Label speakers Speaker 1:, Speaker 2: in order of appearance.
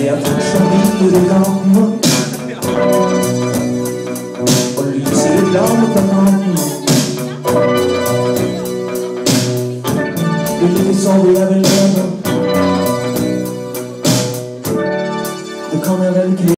Speaker 1: ser fortsatt mye lammer og lyset i lammet av natten. Vil ikke sove, jeg vil leve.